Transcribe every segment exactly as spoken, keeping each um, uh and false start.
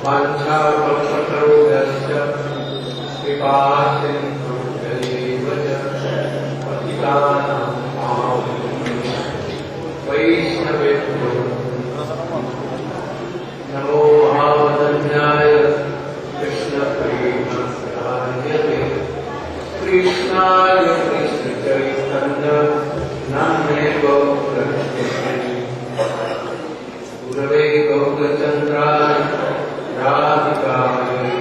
नमो महावदन्याय कृष्ण प्रेमप्रदायते कृष्णाय कृष्ण चैतन्य नाम्ने गौरक्षे गुरवे गौरचन्द्राय राधिकाय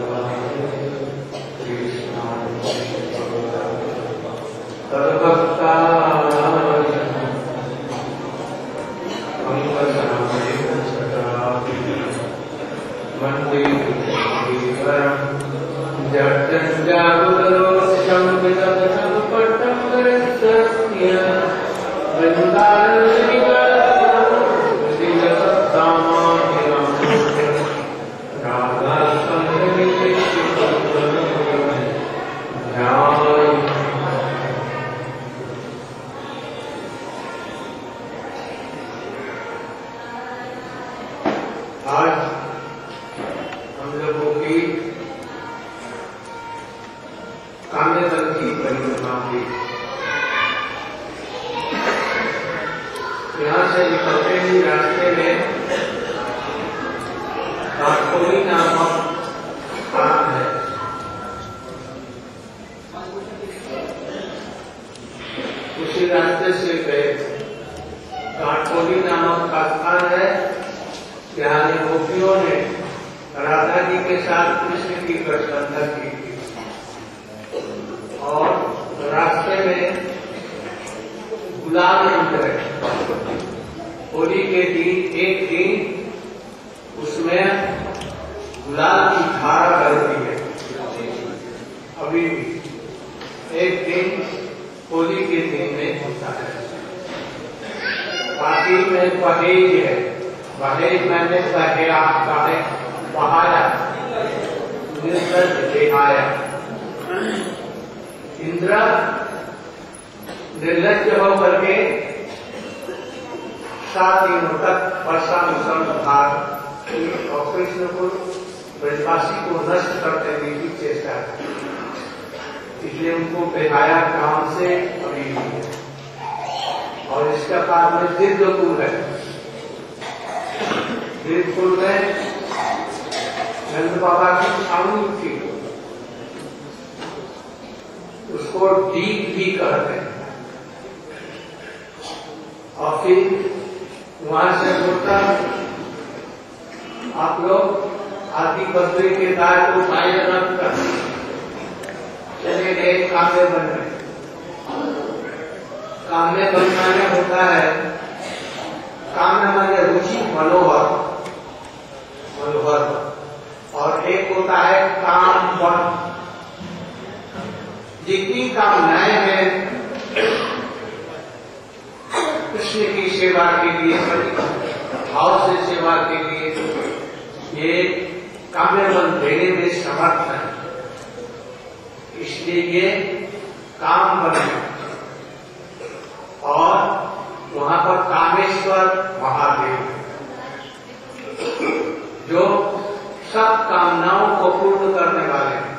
कृष्णाय तद्भक्ताय वन्दे जगज्जागुरोषं विदधं पट्टं वरस्य आज हम लोगों की काम्यतल की परिक्रमा हुई। यहाँ से निकलते ही रास्ते में काटकोली नामक स्थान है। उसी रास्ते से गए। काटकोली नामक का स्थान है। यहाँ गोपियों ने राधा जी के साथ कृष्ण की गठबंधन की थी और रास्ते में गुलाल मंदिर है। होली के दिन एक दिन उसमें गुलाल की धारा बहती है। अभी भी एक दिन होली के दिन में होता है। बाकी में पहेज है। पहेज मैंने बहेया बहे बहाया दिखाया। इंद्र निर्लज्ज होकर के सात दिनों तक वर्षा मुसलधार और कृष्ण को ब्रजवासी को नष्ट करते हुए की चेष्टा की। इसलिए उनको बेहाया काम से अभी और इसका बाद में दीर्घकुल है। दीर्घकुल में नंद बाबा की छावनी थी। उसको डीप भी कहते हैं। और फिर वहां से बोलता आप लोग आदि बद्री के दाय को पाए रखकर चले गए काम्य बनने। काम्य बनने होता है काम्य माने रुचि मनोहर मनोहर और एक होता है काम बन। जितनी कामनाएं हैं कृष्ण की सेवा के लिए भाव से सेवा के लिए ये काम्य बन देने में समर्थ है। इसलिए ये काम बने और वहां पर कामेश्वर महादेव जो सब कामनाओं को पूर्ण करने वाले हैं।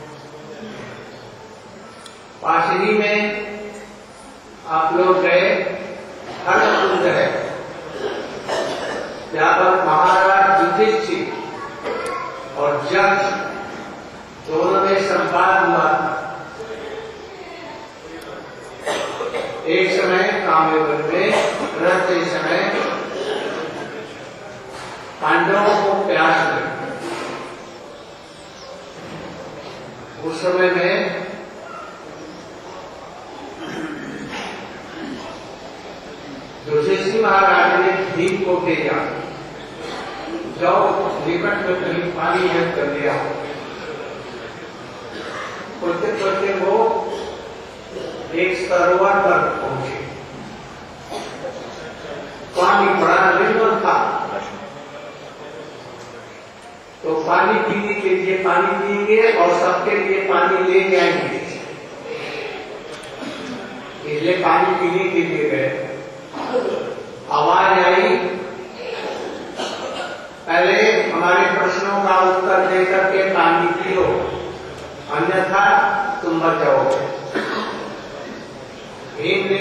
पाशरी में आप लोग गए। हर कुंड है जहाँ पर महाराज युधिष्ठिर और जज दोनों में संवाद हुआ। एक समय काम्यवन में रहते समय पांडवों को प्यास लगी। उस समय में युधिष्ठिर महाराज ने भीम को भेजा जाओ निकट में कहीं पानी है कर लिया। खोलते खोलते वो एक सरोवर पर पहुंचे। पानी बड़ा निर्मल था तो पानी पीने के लिए पानी पिएंगे और सबके लिए पानी ले जाएंगे। इसलिए पानी पीने के लिए गए। आवाज आई। पहले हमारे प्रश्नों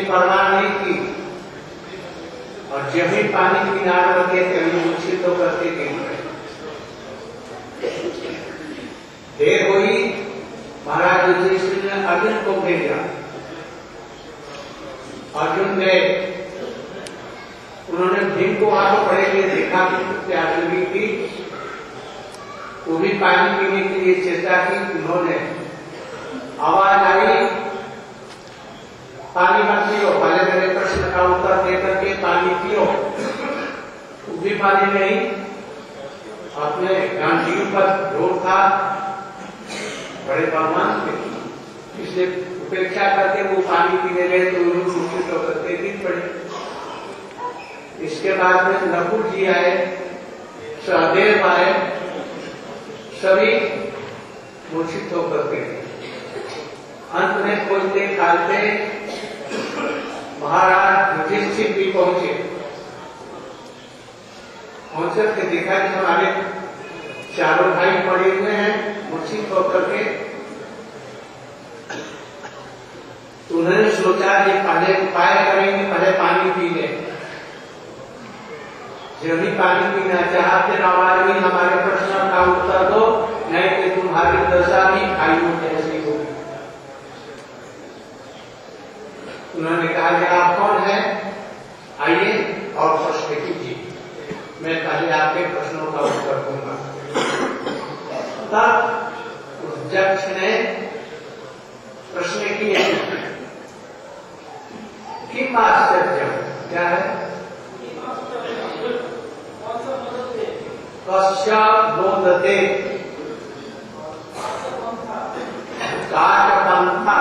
परवाह नहीं की और जब भी पानी किनारे लगे कभी मूर्छित होकर के गिर गए। देर हुई, महाराज युधिष्ठिर ने अर्जुन को भेजा। अर्जुन गए, उन्होंने भीम को वहां तो पड़े हुए देखा कि प्यास लगी थी, वो भी पानी पीने के लिए चेष्टा की। उन्होंने आवाज आई, पानी मत पियो, पहले मेरे प्रश्न का उत्तर देकर के पानी पियो। वो भी पानी नहीं, अपने गांधी पर जोर था, बड़े भगवान थे, इसलिए उपेक्षा करके वो पानी पीने गए तो उन्होंने मूर्छित होकर के गिर पड़े। इसके बाद में नकुल जी आए, सहदेव आए, सभी मूर्छित होकर के अंत में खोजते खालते महाराज युधिष्ठिर भी पहुंचे। पहुंच के देखा कि हमारे चारों भाई पड़े हुए हैं मूर्छित होकर के। उन्होंने सोचा कि पहले उपाय करेंगे, पहले पानी पी ले। जब भी पानी पीना चाहा फिर आवाज हुई, हमारे प्रश्न का उत्तर दो, नहीं तो तुम्हारी दशा भी खाइयों जैसी होगी। उन्होंने कहा कि आप कौन हैं, आइए और प्रश्न कीजिए, मैं पहले आपके प्रश्नों का उत्तर दूंगा। तब उस जक्ष ने प्रश्न किए, किम आश्चर्य, क्या है? कस्य बोधते काटपंथा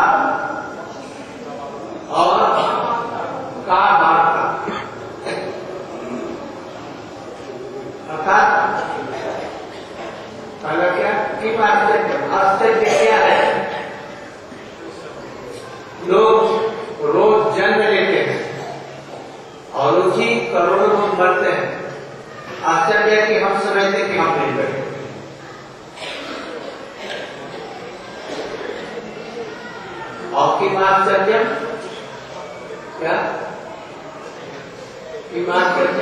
और का वार्ता, अर्थात पहला क्या कि आश्चर्य आश्चर्य क्या है? लोग रोज जन्म लेते हैं और उसी करोड़ों लोग मरते हैं। आश्चर्य है कि हम समझते कि हम नहीं बैठे। और किम आश्चर्य क्या? किम आश्चर्य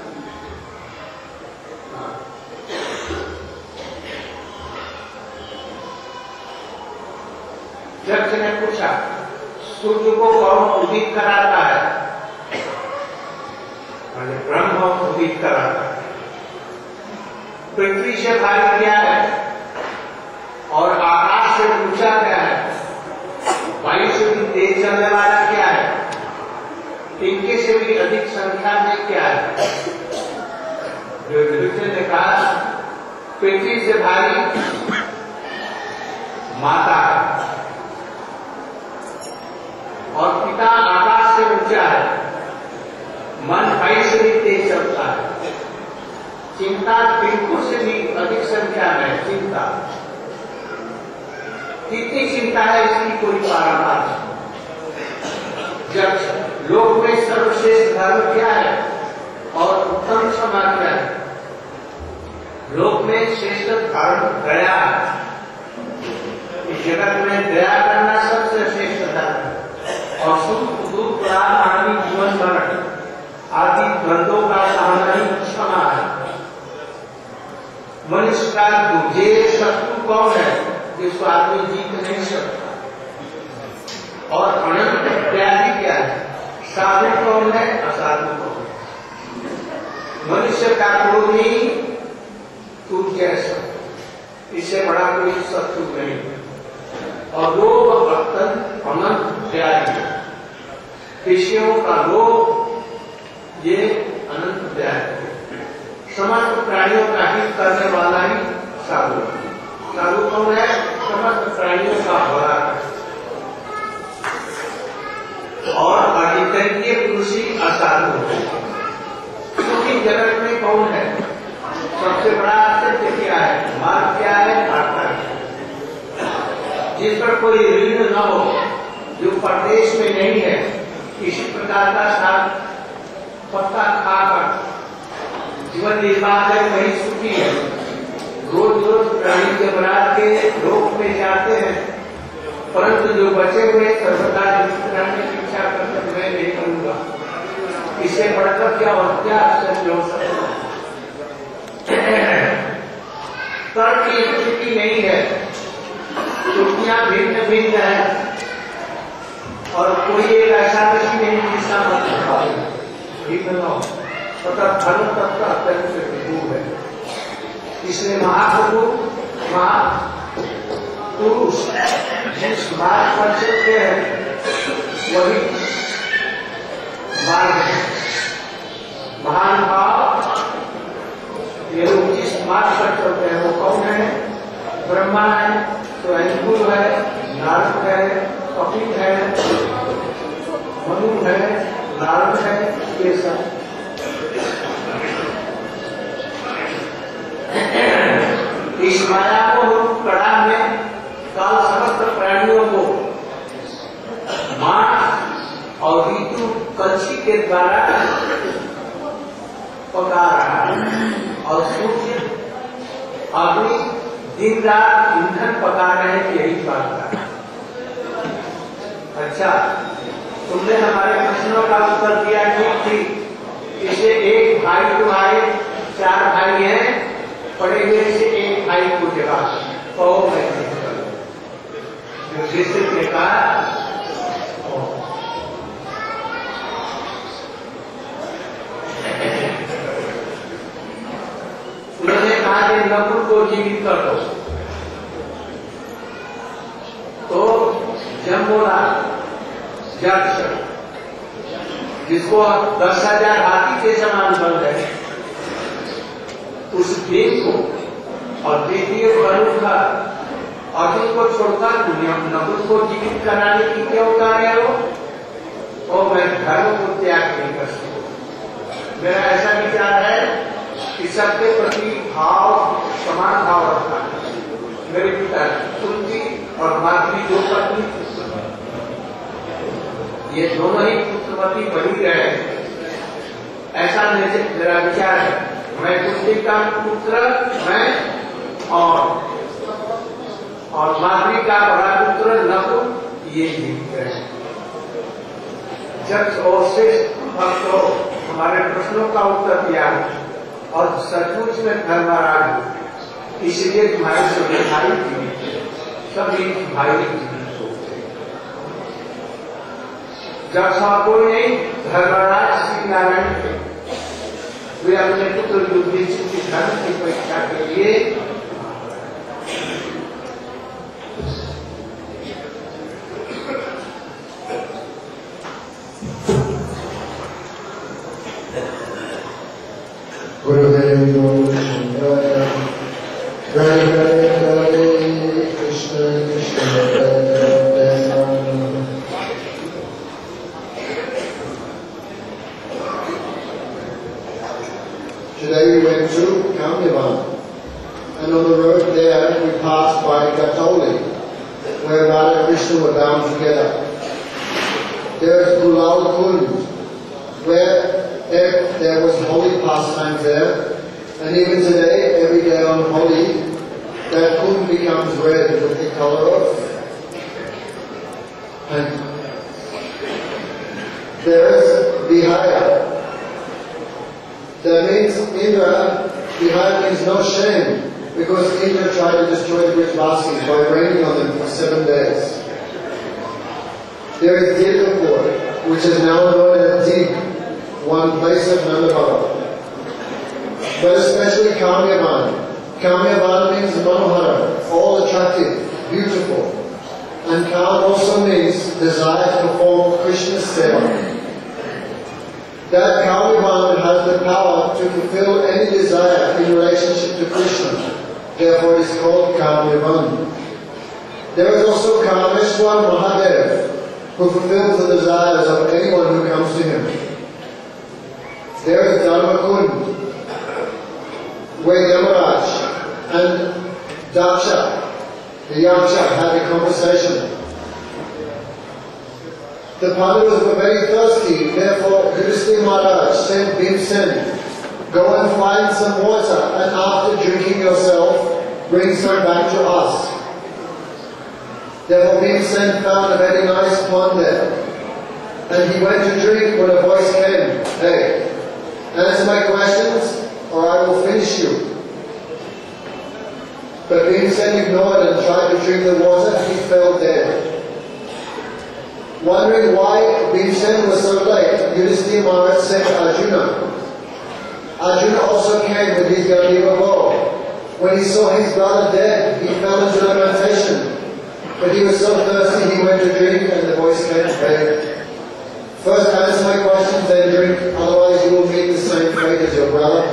जक्ष ने पूछा, सूर्य को कौन उदित कराता है? ब्रह्म उदित कराता है। पृथ्वी से भारी क्या है और आकाश से ऊंचा क्या है? वायु से भी तेज चलने वाला क्या है? इनके से भी अधिक संख्या में क्या है? जो युधिष्ठिर ने कहा, पृथ्वी से भारी माता है और पिता आकाश से ऊंचा है, मन वायु से भी तेज चलता है, चिंता बिल्कुल से भी अधिक संख्या में चिंता, कितनी चिंता है इसकी कोई पारावार नहीं। जब लोक में सर्वश्रेष्ठ धर्म क्या है और उत्तम क्षमा क्या है? लोक में श्रेष्ठ धर्म दया है। इस जगत में दया करना सबसे श्रेष्ठ धर्म है और सुख दुख आदि जीवन मरण आदि द्वंद्वों का सामना ही क्षमा है। मनुष्य का दूजे शत्रु कौन है जिसको आदमी जीत नहीं सकता? और अनंत व्याधि क्या है? साधु कौन है, असाधु कौन है? मनुष्य का क्रोध ही तू जैसा, इससे बड़ा कोई शत्रु नहीं। और लोभ अत्यंत अनंत व्याधि, विषयों का लोभ ये अनंत व्याधि। समस्त प्राणियों का हित करने वाला ही साधु। साधु कौन है? समस्त प्राणियों का भला है। और अधिकरणीय पुरुष ही असाधु है। क्योंकि जगत में कौन है? सबसे बड़ा सत्य क्या है? मार्ग क्या है? आता है। जिस पर कोई ऋण न हो, जो परदेश में नहीं है, किसी प्रकार का साथ पत्ता खाकर जीवन निर्वाह कर वही सुखी है। रोज रोज प्राणी जब रात के लोक में जाते हैं परंतु जो बचे हुए सर्वदा जीवित रहने की इच्छा करते मैं नहीं करूंगा। इससे बढ़कर क्या और क्या आश्चर्य हो सकता है? तर्क की स्थिति नहीं है, चुटकियां भिन्न भिन्न है और कोई एक ऐसा नहीं जिसका मतलब तथा धर्म तत्व अत्यंत से विभू है। इसलिए महाप्रभु महापुरुष जिस मार्ग पर चलते हैं वही मार्ग है। महान भाव ये लोग जिस मार्ग पर चलते हैं वो कौन है? ब्रह्मा है, स्वयंभू है, नारद है, कपिल है, मनु है, नारद है, ये सब इस माया को कड़ा में काल समस्त प्राणियों को मां और ऋतु कलशी के द्वारा पका रहा है और सूर्य अग्नि दिन रात ईंधन पका रहे हैं, यही बात है। अच्छा, तुमने हमारे प्रश्नों का उत्तर दिया ठीक थी। इसे एक भाई तुम्हारे चार भाई हैं, पड़े हुए से एक भाई को जवाब कहो मैं युधिष्ठिर ने कहा उन्होंने कहा कि नकुल को जीवित कर दो। तो जब बोला जक्ष जिसको दस हजार हाथी के समान बन गए उस दिन को और द्वितीय बलु का अर्जुन को छोड़कर नकुल को जीवित कराने की क्यों कार्य हो? तो मैं धर्म को त्याग नहीं कर सकता। मेरा ऐसा विचार है कि सबके प्रति भाव समान भाव रखना है। मेरे पिता कुंती और मातृ दो पत्नी ये दोनों ही पुत्रवती बनी रहे, ऐसा मेरा विचार है। मैं कुंती का पुत्र मैं और और मातृ का बड़ा पुत्र नकुल ये जीवित है। जब और श्रेष्ठ भक्तों हमारे प्रश्नों का उत्तर दिया और सचमुच में धर्मराज, इसलिए तुम्हारे सभी भाई जीवित, सभी भाई जीवित होते। जब सब कोई नहीं, धर्मराज श्री नारायण थे, वे अपने पुत्र युधिष्ठिर की धर्म की परीक्षा के लिए Gurudev Shankara Hare Hare Hare Krishna Krishna Hare Hare. Today we went to Govardhan, and on the road there we passed by Gatoli, where Radha and Krishna were bound together. There is Gulal Kund, where there, there was holy pastimes there, and even today, every day on Holi, that kund becomes red with the color of paint. There is Vihaya. That means Indra, Vihaya means no shame, because Indra tried to destroy the Brajvasis by raining on them for seven days. There is Dirgapur, which is now known as Dig, one place of Nandabhava. But especially Kamyavan. Kamyavan means Manohara, all attractive, beautiful. And Kam also means desire to perform Krishna's seva. That Kamyavan has the power to fulfill any desire in relationship to Krishna. Therefore it is called Kamyavan. There is also Kameshwar Mahadev, who fulfills the desires of anyone who comes to him. There is Dharmakund, where Yamaraj and Daksha, the Yaksha, had a conversation. The Pandavas were very thirsty, therefore Yudhisthira Maharaj sent Bhimsen, go and find some water, and after drinking yourself, bring some back to us. Therefore Bhimsen found a very nice pond there. And he went to drink when a voice came, "Hey, answer my questions or I will finish you." But Bhimsen ignored and tried to drink the water and he fell dead. Wondering why Bhimsen was so late, Yudhisthira Maharaj said to Arjuna. Arjuna also came with his Gandiva bow. When he saw his brother dead, he fell into lamentation. But he was so thirsty he went to drink and the voice came to beg. First answer my questions, then drink, otherwise you will meet the same fate as your brother.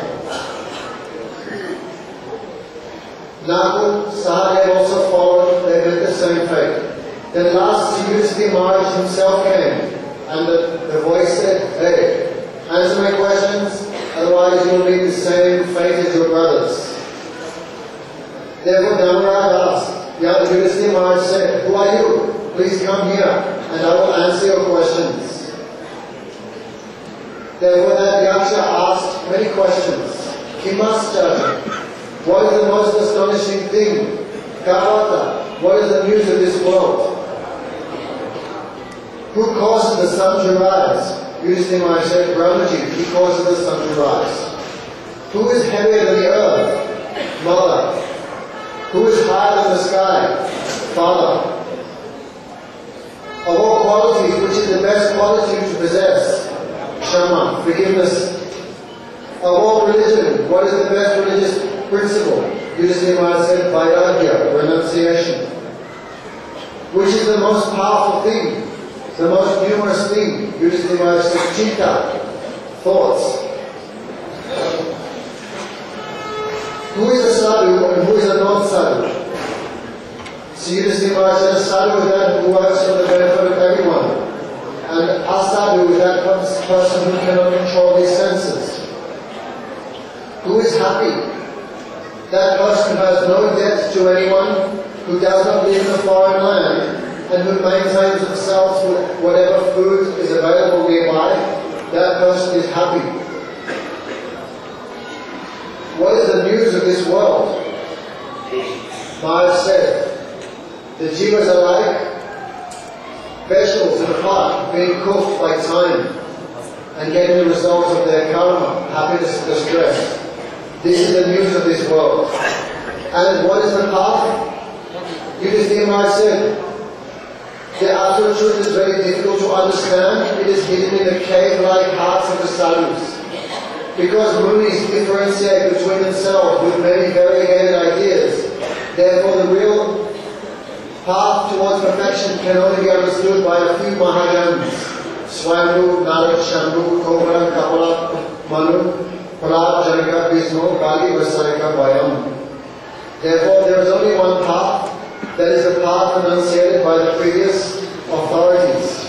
Nakul, Sahadev also followed, they met the same fate. Then last Yudhisthira Maharaj himself came, and the, the voice said, "Hey, answer my questions, otherwise you will meet the same fate as your brothers." Therefore Dharmaraj asked, Yudhisthira Maharaj said, "Who are you? Please come here, and I will answer your questions." Therefore that Yaksha asked many questions. Kimascha, what is the most astonishing thing? Kavata, what is the news of this world? Who causes the sun to rise? Yudhisthira Maharaj said, Brahmaji, he causes the sun to rise. Who is heavier than the earth? Mother. Who is higher than the sky? Father. Of all qualities, which is the best quality to possess? Shama, forgiveness. Of all religion, what is the best religious principle? Yudhisthira Maharaj said, Vairagya, renunciation. Which is the most powerful thing? The most numerous thing? Yudhisthira Maharaj said, Chitta, thoughts. Who is a sadhu and who is a non-sadhu? So Yudhisthira Maharaj said, a sadhu is that who works for the benefit of everyone. And a sadhu is that person who cannot control his senses. Who is happy? That person who has no debt to anyone, who does not live in a foreign land, and who maintains himself with whatever food is available nearby, that person is happy. What is the news of this world? Maharaj said, the jivas are like vegetables in a pot being cooked by time and getting the results of their karma, happiness and distress. This is the news of this world. And what is the path? Yudhisthira Maharaj said, the absolute truth is very difficult to understand. It is hidden in the cave-like hearts of the sadhus. Because munis differentiate between themselves with many variegated ideas, therefore the real path towards perfection can only be understood by a few Mahajans. Swami, Narad, Shambhu, Cobra, Kapala, Manu, Prahlad, Janaka, Bhismo, Kali, Vasarika, Vayam. Therefore there is only one path, that is the path enunciated by the previous authorities.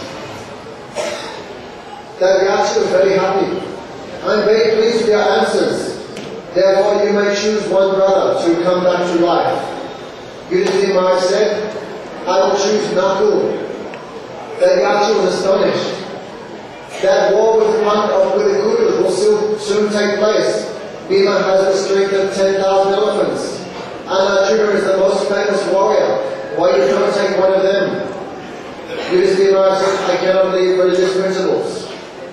That Yaksha was very happy. I am very pleased with your answers. Therefore you may choose one brother to come back to life. Yudhisthira Maharaj said, I will choose Nakul. That Yaksha was astonished. That war with the, with the Kudus will soon, soon take place. Bhima has the strength of ten thousand elephants. And Arjuna is the most famous warrior. Why are you trying to take one of them? Yudhisthira Maharaj said, I cannot leave religious principles.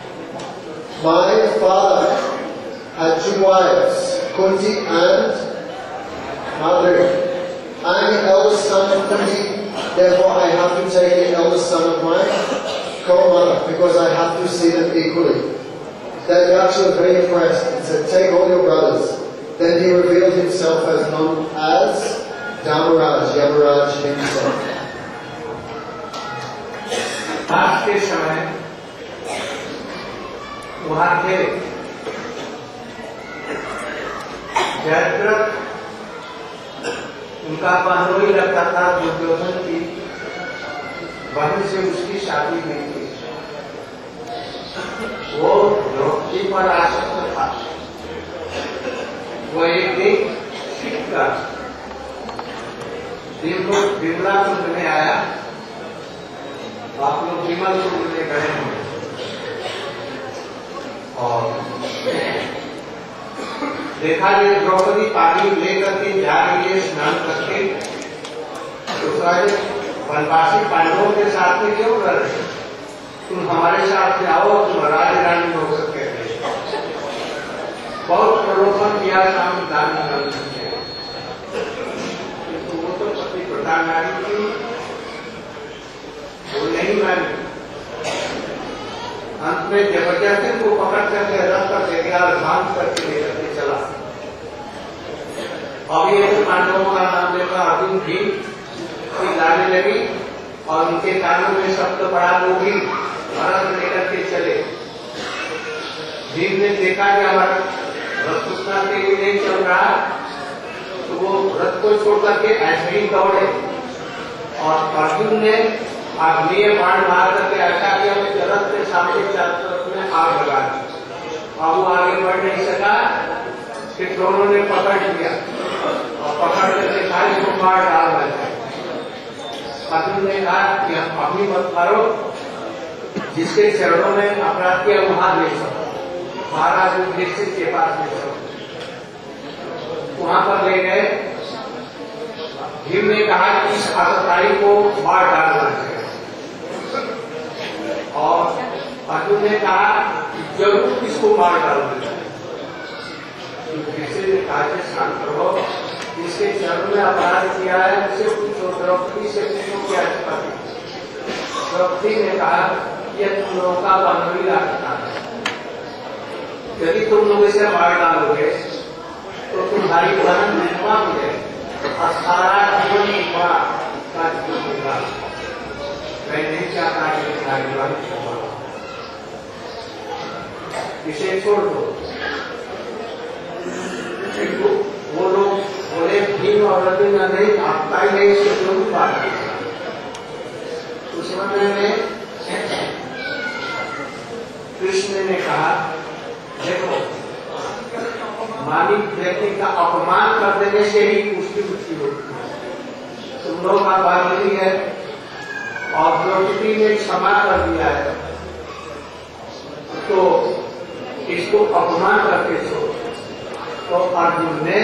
My father had two wives, Kunti and Madhuri. I am the eldest son of Kunti, therefore I have to take the eldest son of my co-mother, because I have to see them equally. That Yaksha was very impressed and said, take all your brothers. Then he revealed himself as known as Dharmaraj, Yamaraj himself. आज के समय वहाँ थे जयद्रथ, उनका पहनोई लगता था दुर्योधन की बहन से उसकी शादी नहीं थी। वो द्रौपदी पर आसक्त था। वो एक दिन सीखकर विमला कुंड में आया। आप लोग विमल कुंड में गए होंगे और देखा ये द्रौपदी पानी लेकर के जा रही है स्नान करके। तो सारे वनवासी पांडवों के साथ में क्यों लड़ रहे? तुम हमारे साथ में आओ, तुम राज रानी हो सकते हैं। बहुत प्रलोभन किया काम दान करने, वो तो पति प्रधान नारी थी, वो नहीं मानी। अंत में जबरदस्ती को पकड़ करके रख कर दे गया और बांध करके ले करके चला। अभी एक पांडवों का नाम लेकर अर्जुन भी लाने लगी और उनके कानों में शब्द बड़ा लोगी भरत लेकर के चले। भीम ने देखा कि हमारा रथ उसका के लिए नहीं चल रहा, तो वो रथ को छोड़ करके ऐसे ही दौड़े और अर्जुन ने आग्नेय बाण मार करके ऐसा किया कि रथ के सामने चारों तरफ में आग लगा दी। अब वो आगे बढ़ नहीं सका, फिर दोनों ने पकड़ लिया और पकड़ करके सारी को मार डाल दिया। अर्जुन ने कहा कि अभी मत मारो, जिसके चरणों में अपराध किया वहां ले सकते, महाराज युधिष्ठिर के पास ले सकते। वहां पर ले गए। भीम ने कहा कि इस आतताई को मार डालना चाहिए और अर्जुन ने कहा कि जरूर इसको मार डालना चाहिए। युधिष्ठिर ने कहा शांत रहो, जिसके चरण में अपराध किया है उसे पूछो, द्रौपदी से पूछो क्या द्रौपदी ने कहा यह तुम लोगों का बांधवी रास्ता है, यदि तुम लोग इसे मार डालोगे तो तुम्हारी बहन निर्मा हो जाएगी और सारा जीवन निर्मा का जीवन होगा। मैं नहीं चाहता कि तुम्हारी बहन इसे छोड़ दो। वो लोग बोले भीम और अर्जुन नहीं, आपका ही नहीं, इसे जो भी बात है। उस समय में कृष्ण ने कहा देखो, मालिक व्यक्ति का अपमान कर देने से ही उसकी मृत्यु होती है। तुम लोग का बांधवी है और द्रौपदी ने क्षमा कर दिया है, तो इसको अपमान करके छोड़ो। तो अर्जुन ने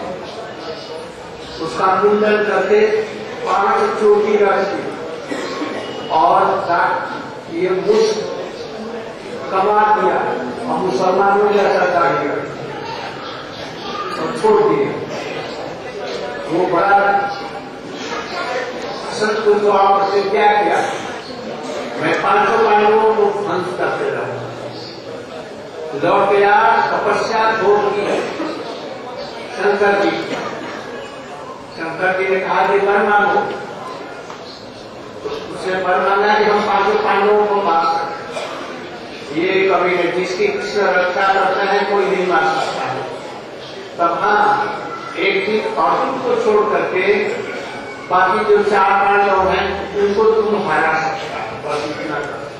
उसका मुंडन करके पांच चोटी रख दी और ये मुश्क कमा दिया और मुसलमानों ने ऐसा दाढ़ी और छोड़ दिए। वो बड़ा संत को आपसे क्या किया, मैं पांचों पांडवों को ध्वंस करते रहा, लौट गया तपस्या छोड़ की शंकर जी। शंकर जी ने कहा कि वर मांगो, उसने वर मांगा कि हम पांचों पांडवों को मार सकते। ये कभी नहीं, जिसकी कृष्ण रक्षा करते हैं कोई नहीं मार सकता है। तब हाँ, एक दिन अर्जुन को छोड़ करके बाकी जो चार पांडव हैं उनको तुम हरा सकता है, बस इतना।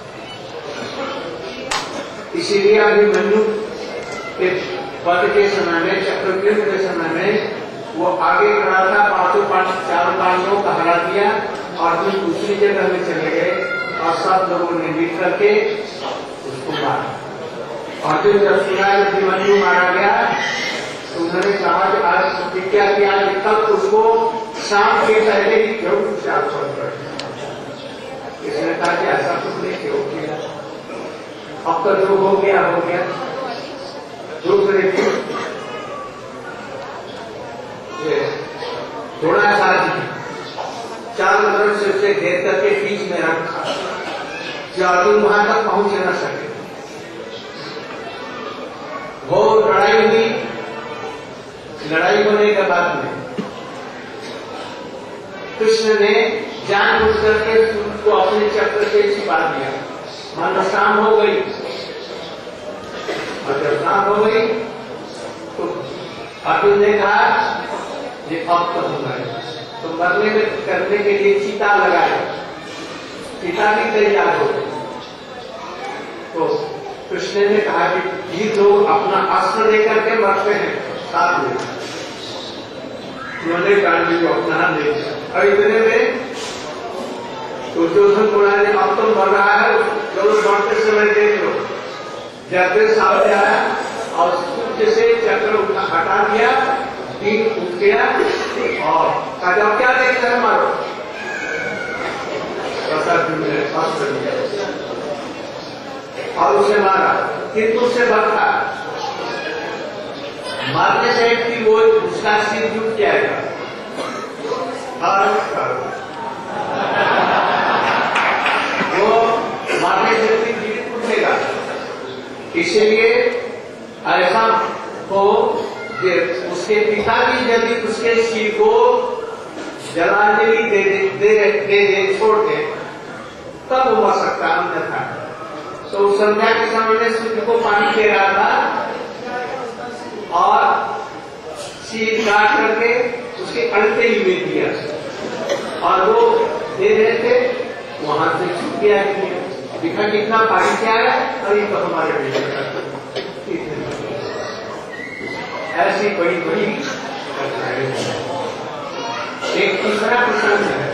इसीलिए अभी मनु के पद के समय में, चक्रव्यूह के समय में वो आगे खड़ा था, पांचों पांच चारों पांडवों को हरा दिया। अर्जुन दूसरी जगह में चले गए और सब लोगों ने मिल करके उसको मारा। अर्जुन जब सुना कि मनु मारा गया तो उन्होंने कहा कि आज प्रतिज्ञा किया कि कल उसको शाम के पहले ही जरूर विचार कर। इसने कहा कि ऐसा कुछ नहीं क्यों किया, अब तो जो हो गया हो गया। दूसरे दिन थोड़ा सा चारों तरफ से उसे घेर करके बीच में रखा कि अर्जुन वहां तक पहुंच न सके। वो लड़ाई हुई, लड़ाई होने के बाद में कृष्ण ने जानबूझ करके उसको अपने चक्र से छिपा दिया। मानो शाम हो गई और जब शाम हो गई तो अर्जुन ने कहा ये अब तो होगा, तो मरने में करने के लिए चीता लगाया, चीता भी तैयार हो गई। तो कृष्ण ने कहा कि ये लोग अपना अस्त्र लेकर के मरते हैं साथ में। उन्होंने गांधी को अपना ले लिया और इतने में तो दुर्योधन बोला ने अब तो मर रहा है, चलो लौटते समय देख लो। जब सामने आया और जैसे चक्र हटा दिया, तीन उठ गया और कहा क्या देखते हैं मारो। और उसे मारा, किंतु उसे बचा। मारने से कि वो उसका सिर टूट जाएगा और वो मारने से भी जीवित उठेगा। इसीलिए ऐसा हो उसके पिता भी यदि उसके सिर को जलांजलि दे दे दे दे छोड़ दे तब वो मर सकता, अन्यथा। तो संध्या के समय में सूर्य को पानी दे रहा था और सिर काट करके उसके अंटे ही में दिया और वो दे रहे थे, वहां से छूट गया। दिखा कितना पानी क्या है और ये तो हमारे बेटे का ऐसी बड़ी बड़ी घटनाएं। एक तीसरा प्रसंग है,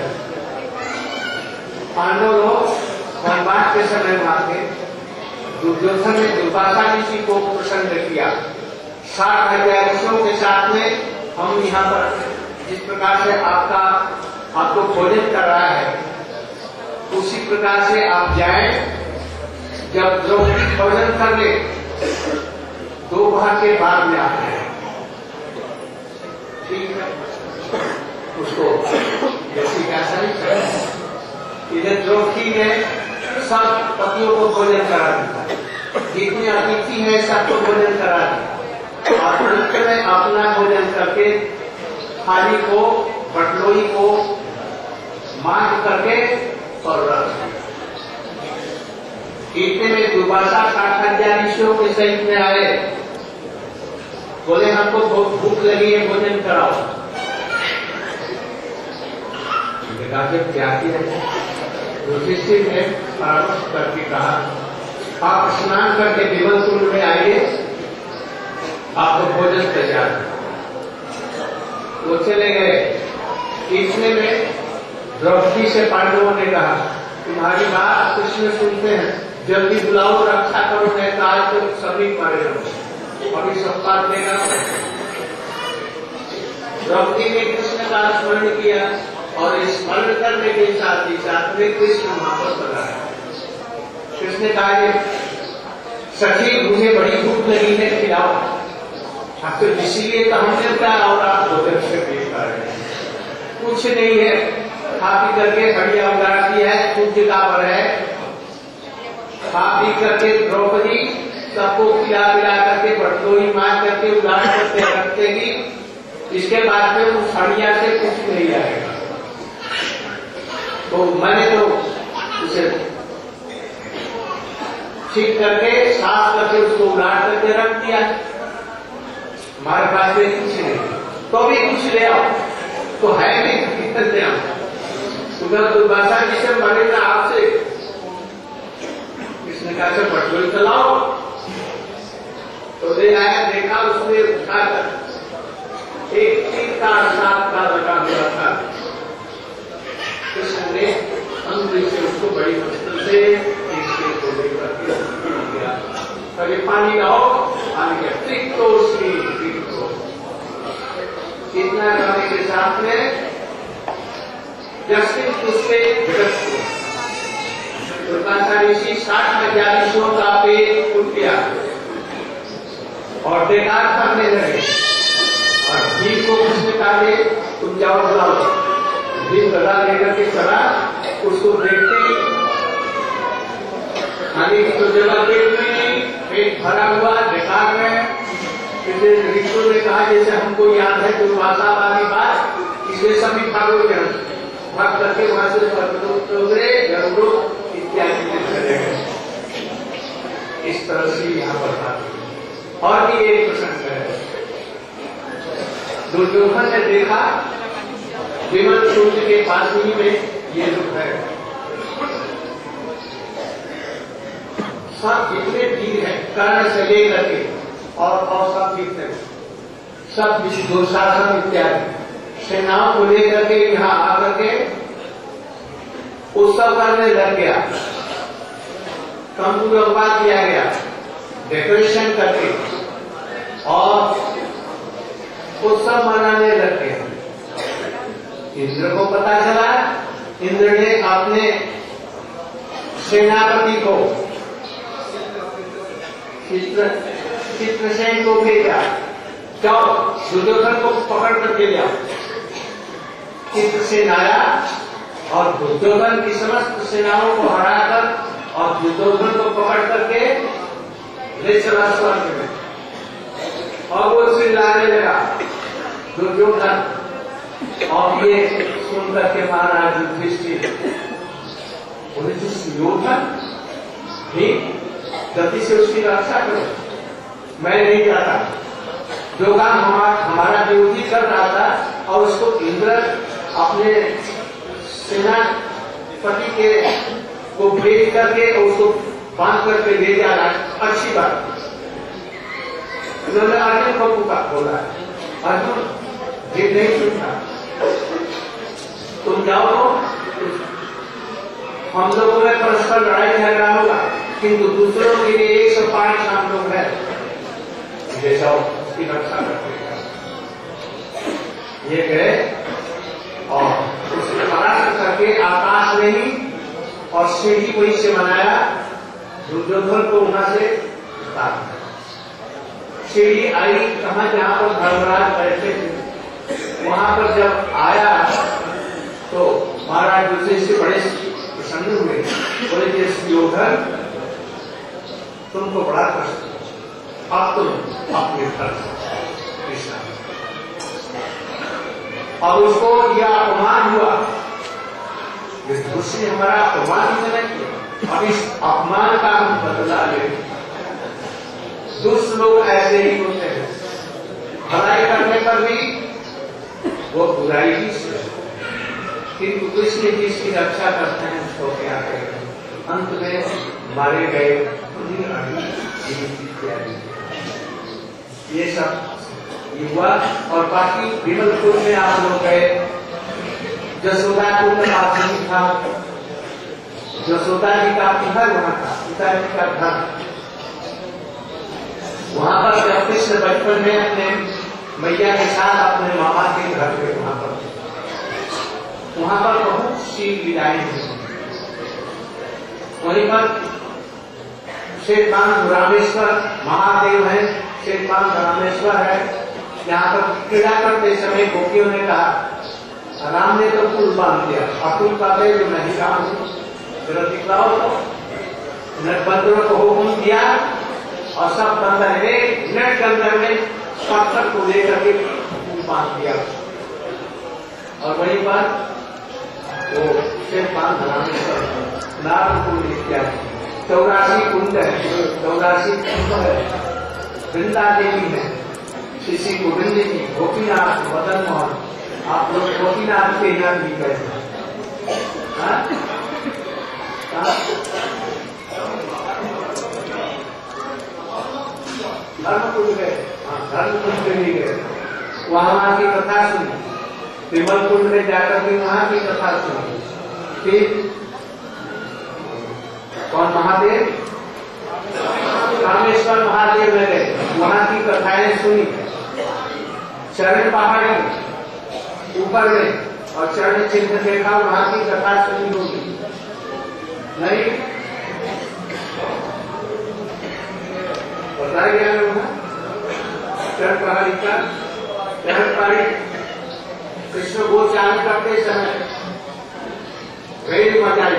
पांडव लोग वनवास के समय भागे, दुर्योधन ने दुर्वासा ऋषि को प्रसन्न किया। साठ हजार के साथ में हम यहाँ पर जिस प्रकार से आपका आपको भोजन कर रहा है उसी प्रकार से आप जाएं। जब द्रौपदी भोजन कर ले दोपहर के बाद में आते हैं, ठीक है, उसको जैसी कैसा नहीं। इधर द्रौपदी ने सब पतियों को भोजन करा दिया, जितने अतिथि है सबको भोजन करा दिया और अंत में अपना भोजन करके थाली को बटलोई को मांग करके और रख। इतने में दुर्वासा साठ हजार ऋषियों के सहित में आए, बोले हमको बहुत भूख लगी है, भोजन कराओ। क्या किया? युधिष्ठिर ने परामर्श करके कहा आप स्नान करके विमल कुंड में आइए, आपको भोजन तैयार है। वो चले गए। इतने में द्रौपदी से पांडवों ने कहा तुम्हारी बात कृष्ण सुनते हैं, जल्दी बुलाओ, रक्षा करो, नहीं तो आज तो सभी मरे रहो। अभी सब बात देना। द्रौपदी ने कृष्ण का स्मरण किया और स्मरण करने के साथ ही साथ में कृष्ण वहां पर बनाया। कृष्ण कहा सखी मुझे बड़ी भूख लगी है, खिलाओ। तो इसीलिए तो हमने क्या और आप भोजन से पेश कर रहे हैं, कुछ नहीं है, खा पी करके बढ़िया उगाड़ती है, सूर्य का वर है। खा पी करके द्रौपदी सबको खिला पिला करके बटलोई मार करके उगाड़ करके रख देगी। इसके बाद में उस हड़िया से कुछ नहीं आएगा। तो मैंने तो उसे ठीक करके साफ करके उसको उलाट करके रख दिया। हमारे पास में कुछ नहीं, तो भी कुछ ले आओ, तो है नहीं कितने ले आओ। उधर दुर्वासा जी से मरेगा आपसे, इसने कहा से बटोरी चलाओ। तो ले आया, देखा उसने उठाकर एक तीन का सात का लगा हुआ था। कृष्ण ने अंदर से उसको बड़ी मुश्किल से इसके को लेकर दिया। कभी पानी लाओ, पानी के ठीक तो उसकी ठीक तो इतना करने के साथ में जैसे उसके जगत को दुर्वासा ऋषि साठ हजार ऋषियों का पेट उठ गया और बेकार करने लगे और भीम को कृष्ण काले तुम जाओ बुलाओ। भीम गदा लेकर के चला, उसको देखते ही खाने की तो जगह पेट में नहीं, पेट भरा हुआ बेकार में। ऋषियों ने कहा जैसे हमको याद है दुर्वासा वाली बात, इसलिए सभी भागो जन भाग करके वहां से गरुड़ो इत्यादि चले गए। इस तरह से यहाँ पर बात। और भी एक प्रसंग है, दुर्योधन ने देखा विमल सूर्य के पास ही में ये जो है सब जितने वीर हैं कर्ण से लेकर के और और सब जितने सब दुशासन इत्यादि सेनाओं को लेकर के यहाँ आकर के उत्सव करने लग गया। तंबू लंबा किया गया डेकोरेशन करके और उत्सव मनाने लग गया। इंद्र को पता चला, इंद्र ने अपने सेनापति को चित्रसेन को भेजा, जाओ दुर्योधन को पकड़ करके ले आओ। चित्रसेन आया और दुर्योधन की समस्त सेनाओं को हराकर और दुर्योधन को पकड़ करके ले चला स्वर्ग में। और वो चिल्लाने लगा दुर्योधन, और ये सुनकर के महाराज युधिष्ठिर बोले दुर्योधन नहीं, गति से उसकी रक्षा करो, मैं नहीं जाता। जो काम हमारा हमारा विरोधी कर रहा था और उसको इंद्र अपने सेनापति के को भेज करके उसको बांध करके ले जा रहा है, अच्छी बात। उन्होंने अर्जुन को पुकार बोला है, अर्जुन ये नहीं सुनता, तुम जाओ तो हम लोगों में परस्पर लड़ाई झगड़ा होगा, किंतु दूसरों के लिए एक सौ पांच हम लोग हैं, ये जाओ उसकी रक्षा करते। ये गए और उसको परास्त करके आकाश में ही और सीढ़ी वहीं से बनाया, दुर्योधन को वहां से उतार। सीढ़ी आई कहाँ, जहां पर धर्मराज बैठे थे, वहां पर जब आया तो महाराज दूसरे से बड़े प्रसन्न हुए, बोले दुर्योधन तुमको बड़ा कष्ट, अब तुम अपने घर कृष्ण। और उसको यह अपमान हुआ, दूसरे हमारा अपमान ही नहीं किया, अब इस अपमान का हम बदला ले। दुष्ट लोग ऐसे ही होते हैं, भलाई करने पर भी वो बुराई ही से, किंतु कृष्ण जिसकी रक्षा करते हैं उसको क्या करें, अंत में मारे गए इत्यादि। ये सब हुआ। और बाकी विमलपुर में आप लोग गए, जसोदापुर का पास था, जसोदा जी का घर वहां था, पिता जी का घर वहां पर। जब कृष्ण बचपन में अपने मैया के साथ अपने मामा के घर पे वहां पर वहां पर बहुत सी लीलाएं हुई। वहीं पर श्वेतकांत रामेश्वर महादेव है, श्वेतकांत रामेश्वर है। यहाँ पर क्रीड़ा करते समय गोपियों ने कहा राम ने तो पुल बांध दिया, अपुल पाते जो नहीं राम जरा दिखलाओ तो। बंदरों को हुक्म दिया और सब बंदर एक मिनट के अंदर में पत्थर को लेकर के पुल बांध दिया। और वहीं पर वो श्वेतकांत रामेश्वर नारपुर इत्यादि चौरासी कुंड है, चौरासी कुंड है। वृंदा देवी है, श्री गोविंद जी, गोपीनाथ, मदन मोहन, आप लोग गोपीनाथ के यहाँ भी गए धर्मकुंड गए, धर्मकुंड में भी गए, वहां की कथा सुनी। विमल कुंड में जाकर भी वहां की कथा सुनी। फिर कौन महादेव, रामेश्वर महादेव में गए, वहां की कथाएं सुनी। चरण पहाड़ी ऊपर में और चरण चिन्ह देखा, वहां की कथा सुनी होगी नहीं? बताया गया है वहां चरण पहाड़ी का। चरण पहाड़ी कृष्ण गोचारण करते समय भेड़ बजाई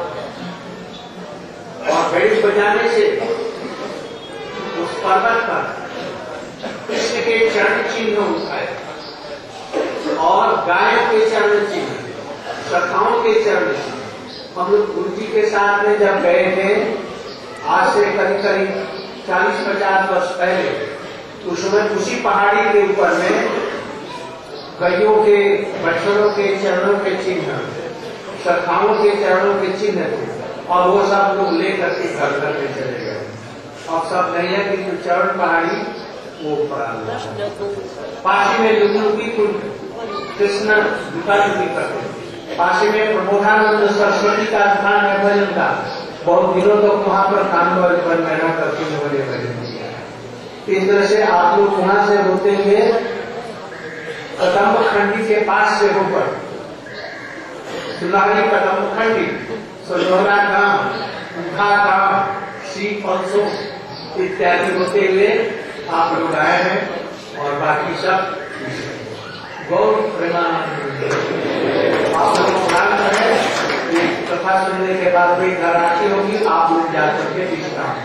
और भेड़ बजाने से उस पर्वत पर कृष्ण के चरण चिन्ह उठाए और गायों के चरण चिन्ह, सखाओं के चरण चिन्ह। हम लोग गुरु जी के साथ में जब गए थे, आज से करीब करीब चालीस पचास वर्ष पहले, उस समय उसी पहाड़ी के ऊपर में गायों के, बछड़ों के चरणों के चिन्ह, सखाओं के चरणों के चिन्ह थे। और वो सब लोग लेकर के घर घर में चले गए। अब सब नहीं है कि चरण पहाड़ी वो पड़ा हुआ। पासी में लुकलुकी कुंड, कृष्ण लुकालुकी करते। पासी में प्रबोधानंद सरस्वती का स्थान है भजन का, बहुत दिनों तक तो वहां पर काम पर मेहनत करके उन्होंने भजन किया। इस तरह से आप लोग वहां से होते हुए कदम खंडी के पास से होकर सुनारी कदम खंडी सोलहरा गांव उठा था सी पंसो इत्यादि होते हुए आप लोग आए हैं और बाकी सब गौर प्रेमानंद आप लोग ध्यान है कथा सुनने के बाद भी घर आती होगी आप लोग जाकर के विश्राम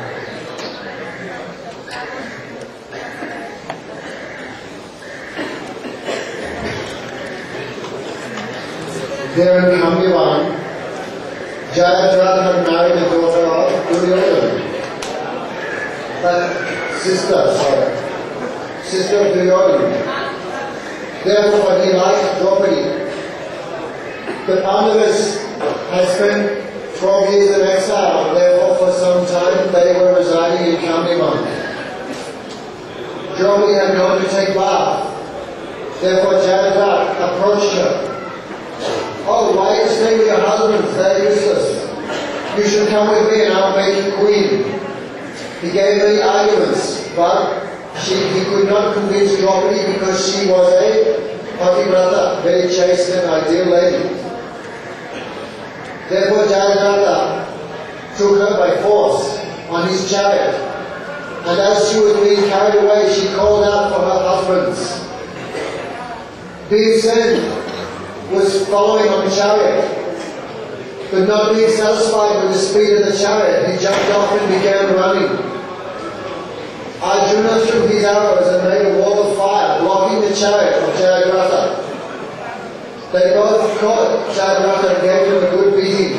There in Govardhan, Jayadratha had married the daughter of Duryodhana. But sister, sorry. Sister of Duryodhana. Therefore he liked Draupadi. But Pandavas had spent twelve years in exile, therefore for some time they were residing in Govardhan. Draupadi had gone to take bath. Therefore Jayadratha approached her. Oh, why do you stay with your husbands? They're useless. You should come with me and I'll make you queen. He gave many arguments, but she, he could not convince Draupadi because she was a Pativrata, very chaste and ideal lady. Therefore Jayadratha took her by force on his chariot, and as she was being carried away, she called out for her husbands. Bhimsen was following on the chariot, but not being satisfied with the speed of the chariot, he jumped off and began running. Arjuna threw his arrows and made a wall of fire, blocking the chariot of Jayadratha. They both caught Jayadratha and gave him a good beating.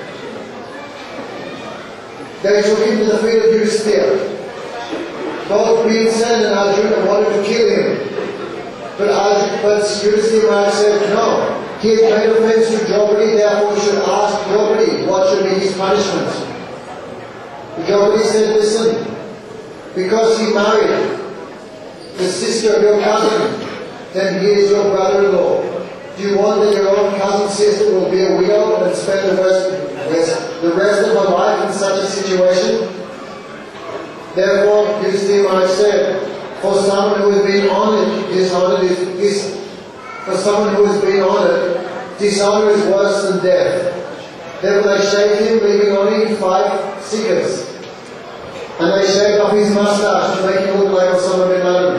They took him to the field of Yudhisthira. Both Bhimsen and Arjuna wanted to kill him, but, Arjuna, but Yudhisthira said no. He had made offense to Draupadi, therefore we should ask Draupadi what should be his punishment. Draupadi said, listen, because he married the sister of your cousin, then he is your brother-in-law. Do you want that your own cousin's sister will be a widow and spend the rest, rest, the rest of her life in such a situation? Therefore, Yudhisthira said, for someone who has been honored, dishonored is, is For someone who has been honoured, dishonour is worse than death. Therefore they shaved him, leaving only five sikhs. And they shaved off his moustache to make him look like Osama bin Laden.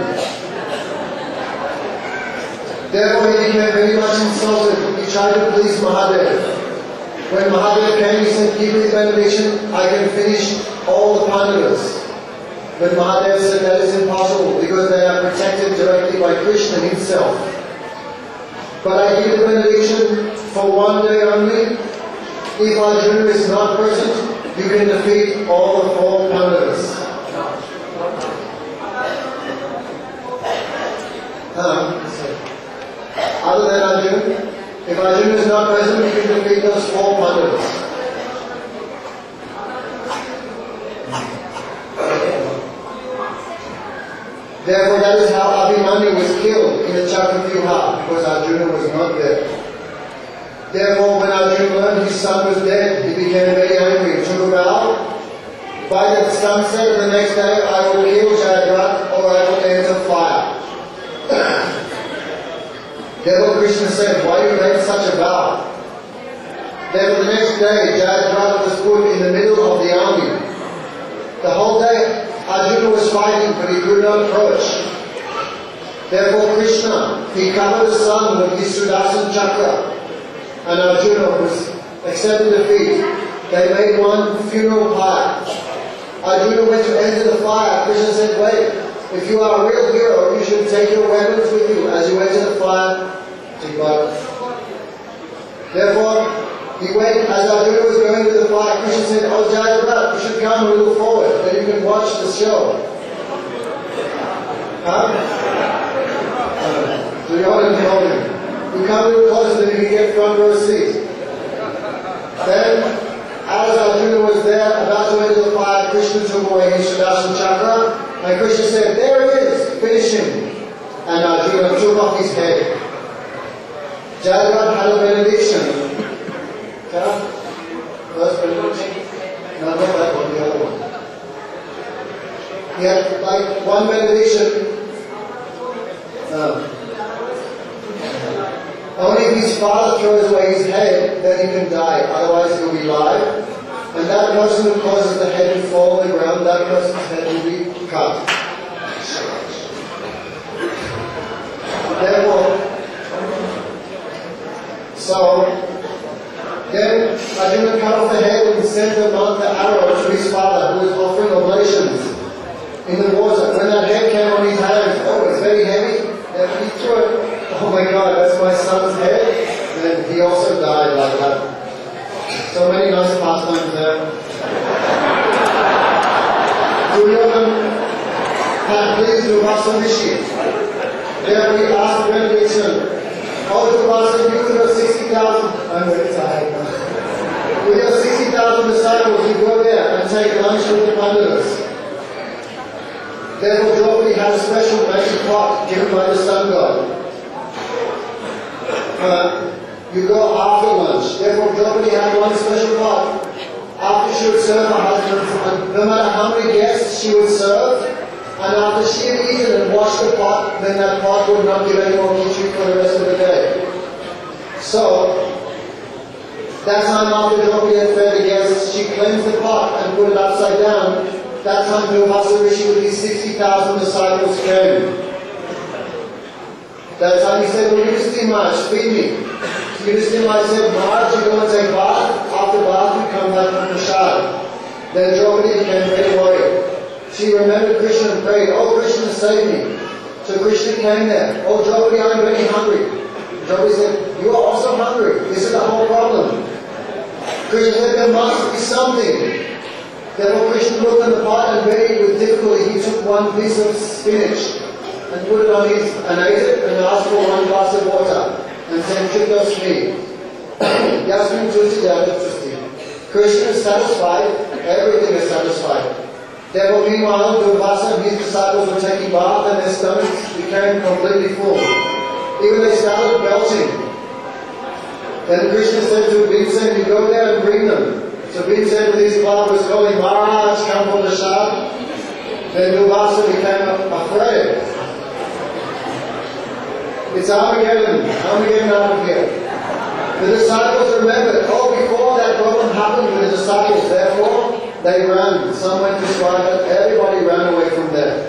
Therefore he became very much insulted. He tried to please Mahadev. When Mahadev came, he said, give me the benediction, I can finish all the Pandavas. But Mahadev said that is impossible because they are protected directly by Krishna himself. But I give the benediction for one day only. If Arjuna is not present, you can defeat all the four Pandavas. Um, other than Arjuna, if Arjuna is not present, you can defeat those four Pandavas. Therefore, that is how Abhimanyu was killed in the Chakravyuha, because Arjuna was not there. Therefore, when Arjuna learned his son was dead, he became very angry and took a vow. By the sunset of the next day, I will kill Jayadratha or I will enter fire. Therefore, Krishna said, why you made such a vow? Therefore, the next day, Jayadratha was put in the middle of the army. The whole day, Arjuna was fighting, but he could not approach. Therefore Krishna, he covered the sun with his Sudarshan Chakra, and Arjuna was accepted defeat. They made one funeral pyre. Arjuna went to enter the fire. Krishna said, wait, if you are a real hero, you should take your weapons with you as you enter the fire to God. Therefore, he went, as Arjuna was going to the fire, Krishna said, oh Jayadratha, you should come a little forward, then you can watch the show. Huh? So you hold him, hold him. You come a little closer, then you can get front row seat. Then, as Arjuna was there, about to enter the fire, Krishna took away his Sudarshan Chakra, and Krishna said, there he is, finish him. And Arjuna took off his head. Jayadratha had a benediction. First benediction? No, not that one, the other one. He had like one benediction. Um, only if his father throws away his head, then he can die. Otherwise he'll be alive. And that person who causes the head to fall on the ground, that person's head will be cut. Therefore, so then Arjuna cut off the head and sent the arrow to his father, who was offering oblations in the water. When that head came on his hand, oh, it's very heavy. And he threw it. Oh my God, that's my son's head. And he also died like that. So many nice pastimes there. Duryodhan had pleased Durvasa Rishi. There we asked benediction. Oh, Durvasa, you could have sixty thousand. I'm very tired now. We have sixty thousand disciples. You go there and take lunch with the Pandavas. Therefore, Draupadi had a special magic pot given by the sun god. Uh, you go after lunch. Therefore, Draupadi had one special pot. After she would serve her husband, no matter how many guests she would serve, and after she had eaten and washed the pot, then that pot would not give any more khichdi for the rest of the day. So, that time after Draupadi had fed the guests, she cleansed the pot and put it upside down. That time Durvasa Rishi with his sixty thousand disciples came. That time he said, well, Yudhishthira Maharaj, feed me. So Yudhishthira Maharaj said, Maharaj, you go and take bath. After bath, you come back from Prasad. Then Draupadi became very worried. She remembered Krishna and prayed, oh, Krishna, save me. So Krishna came there. Oh, Draupadi, I'm very hungry. Draupadi said, you are also hungry. This is the whole problem. Krishna said, there must be something. Therefore Krishna looked in the pot and very with difficulty he took one piece of spinach and put it on his, and ate it and asked for one glass of water and said, Chitosmi, Yasmin Tusti Java Tusti. Krishna is satisfied, everything is satisfied. Therefore meanwhile Durvasa and his disciples were taking bath and their stomachs became completely full. Even they started belching. Then Krishna said to Bhimsen, you go there and bring them. So Bhimsen with his club was calling, Maharaj, come for the shad. Then Durvasa became afraid. It's Armageddon. Armageddon out of here. The disciples remembered, oh, before that problem happened with the disciples, therefore they ran. Some went to Swami, everybody ran away from there.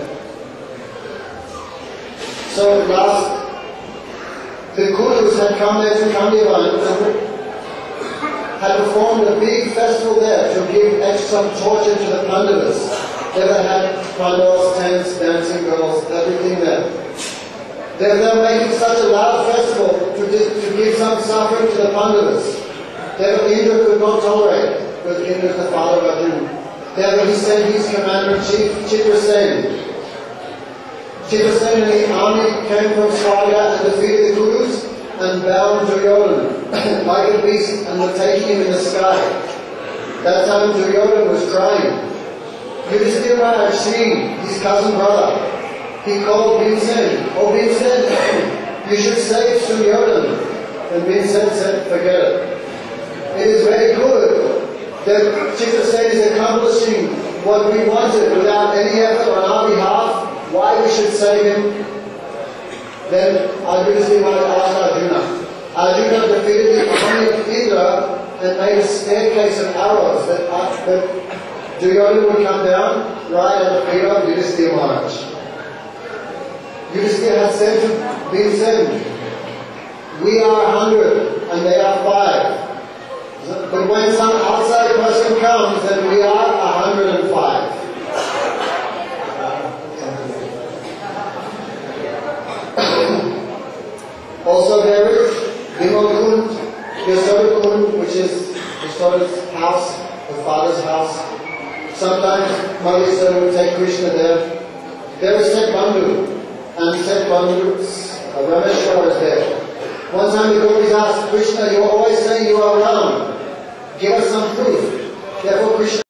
So at last, the Kurus had come there to Govardhan, had performed a big festival there to give extra torture to the Pandavas. They had Pandavas, tents, dancing girls, everything there. They were making such a loud festival to, to give some suffering to the Pandavas. Therefore Indra could not tolerate, because Indra is the father of Arjuna. Therefore he sent his commander-in-chief, Chitrasen. Chitrasen and his army came from Swarga and defeated the Kurus and bound Duryodhan like a beast and were taking him in the sky. That time Duryodhan was crying. Yudhishthira Maharaj, seeing his cousin brother, he called Bhimsen, oh Bhimsen, you should save Duryodhan. And Bhimsen said, forget it. It is very good that Chitrasen is accomplishing what we wanted without any effort on our behalf. Why we should save him? Then Arjuna asked Arjuna. Arjuna defeated the army of Indra and made a staircase of arrows that, uh, that Duryodhana would come down right at the feet of Yudhishthira Maharaj. Yudhishthira had said to Bhimsen, we are a hundred and they are five. But when some outside person comes, then we are a hundred and five. Also there is Vimalkund, Yasodakund, which is Yasoda's house, her father's house. Sometimes Mother Yasoda would take Krishna there. There is Set Bandhu, and Set Bandhu's uh, Rameshwar is there. One time the devotees asked, Krishna, you always say you are Ram. Give us some proof. Therefore Krishna